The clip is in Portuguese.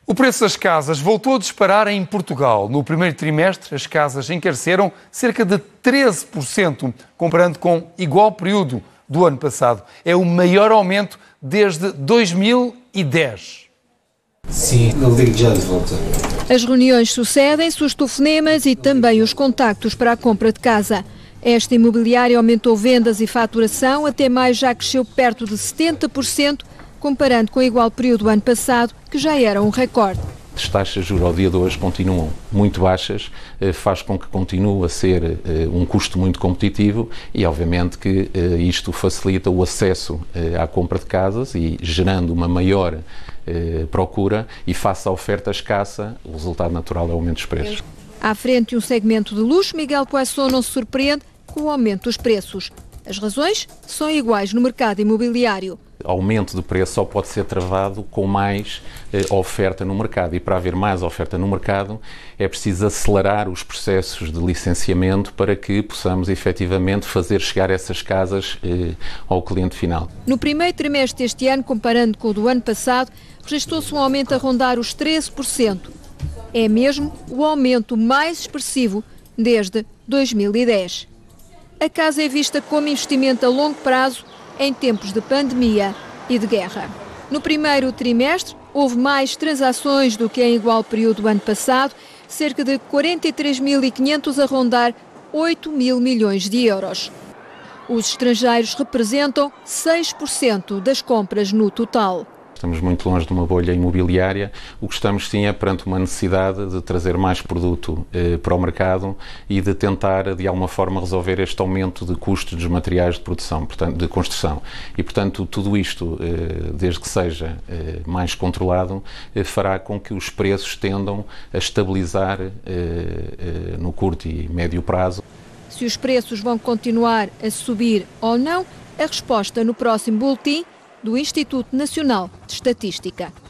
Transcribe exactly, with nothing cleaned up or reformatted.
O preço das casas voltou a disparar em Portugal. No primeiro trimestre, as casas encareceram cerca de treze por cento, comparando com igual período do ano passado. É o maior aumento desde dois mil e dez. Sim, eu ligo já de volta. As reuniões sucedem-se, os telefonemas e também os contactos para a compra de casa. Esta imobiliária aumentou vendas e faturação, até maio já cresceu perto de setenta por cento, comparando com o igual período do ano passado, que já era um recorde. As taxas de juros ao dia de hoje continuam muito baixas, faz com que continue a ser um custo muito competitivo e, obviamente, que isto facilita o acesso à compra de casas e, gerando uma maior procura e face à oferta escassa, o resultado natural é o aumento dos preços. À frente de um segmento de luxo, Miguel Poisson não se surpreende com o aumento dos preços. As razões são iguais no mercado imobiliário. O aumento de preço só pode ser travado com mais eh, oferta no mercado e para haver mais oferta no mercado é preciso acelerar os processos de licenciamento para que possamos efetivamente fazer chegar essas casas eh, ao cliente final. No primeiro trimestre deste ano, comparando com o do ano passado, registrou-se um aumento a rondar os treze por cento. É mesmo o aumento mais expressivo desde dois mil e dez. A casa é vista como investimento a longo prazo em tempos de pandemia e de guerra. No primeiro trimestre, houve mais transações do que em igual período do ano passado, cerca de quarenta e três mil e quinhentos a rondar oito mil milhões de euros. Os estrangeiros representam seis por cento das compras no total. Estamos muito longe de uma bolha imobiliária. O que estamos, sim, é perante uma necessidade de trazer mais produto eh, para o mercado e de tentar, de alguma forma, resolver este aumento de custos dos materiais de produção, portanto, de construção. E, portanto, tudo isto, eh, desde que seja eh, mais controlado, eh, fará com que os preços tendam a estabilizar eh, eh, no curto e médio prazo. Se os preços vão continuar a subir ou não, a resposta no próximo boletim do Instituto Nacional de Estatística.